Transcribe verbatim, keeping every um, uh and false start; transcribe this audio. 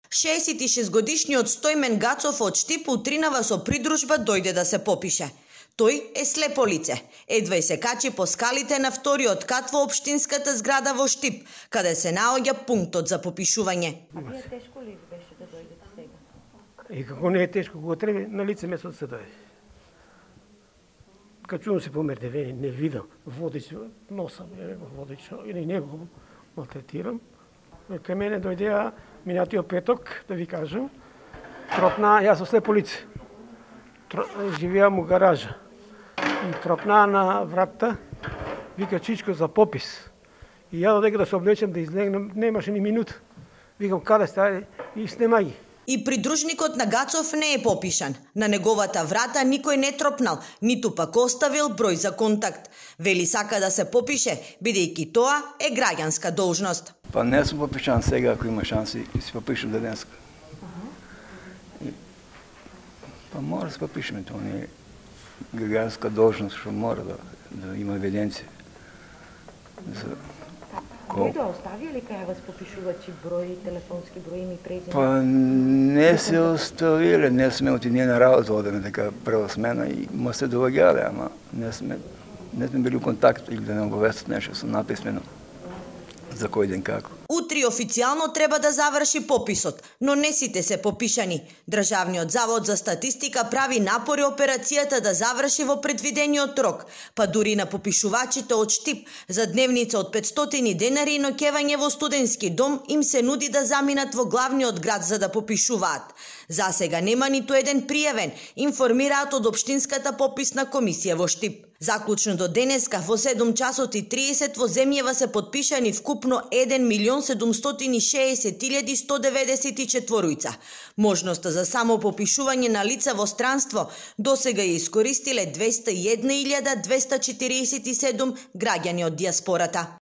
шеесет и шест годишниот Стојмен Гацов од Штип утринава со придружба дојде да се попише. Тој е слепо лице. Едва и се качи по скалите на вториот кат во општинската зграда во Штип, каде се наоѓа пунктот за попишување. А вие тешко ли беше да дојдете сега? И како не е тешко, кога треба на лице место се дојде. Качувам се по мердевени, не видам. Водич, носа ме, водич, или него малтретирам. Кај мене дојдеа минатиот петок, да ви кажам, тропна, јас сум слепо лице. Живеам у гаража. И тропна на вратата, вика Чичко за попис. И ја додека да се облечем да излегнем, немаше ни минута. Викам каде сте, и снема ги. И придружникот на Гацов не е попишан. На неговата врата никој не тропнал, ниту пак оставил број за контакт. Вели сака да се попише, бидејќи тоа е граѓанска должност. Па не сум попишан сега, ако има шанси, и се попишам денеска. И, па мора да се попишеме, тоа не е граѓанска должност, што мора да, да има евиденција. За... Кој остави ли кај вас попишувачи број, телефонски број, име и презиме? Па не се оставиле, не сме оти ние на работа одеме така прва смена и ма се доваѓале, ама не сме, не сме били у контакт или да не обавестат нешто со написмено за кој ден како. Утре официјално треба да заврши пописот, но не сите се попишани. Државниот завод за статистика прави напори операцијата да заврши во предвидениот рок, па дури на попишувачите од Штип за дневница од петстотини денари и ноќевање во студентски дом им се нуди да заминат во главниот град за да попишуваат. За сега нема ниту еден пријавен, информираат од општинската пописна комисија во Штип. Заклучно до денеска во седум часот и триесет во земјава се потпишани вкупно еден милион седумстотини и шеесет илјади сто деветдесет и четири. Можноста за само попишување на лица во странство досега ја искористиле двеста и една илјада двеста четириесет и седум граѓани од дијаспората.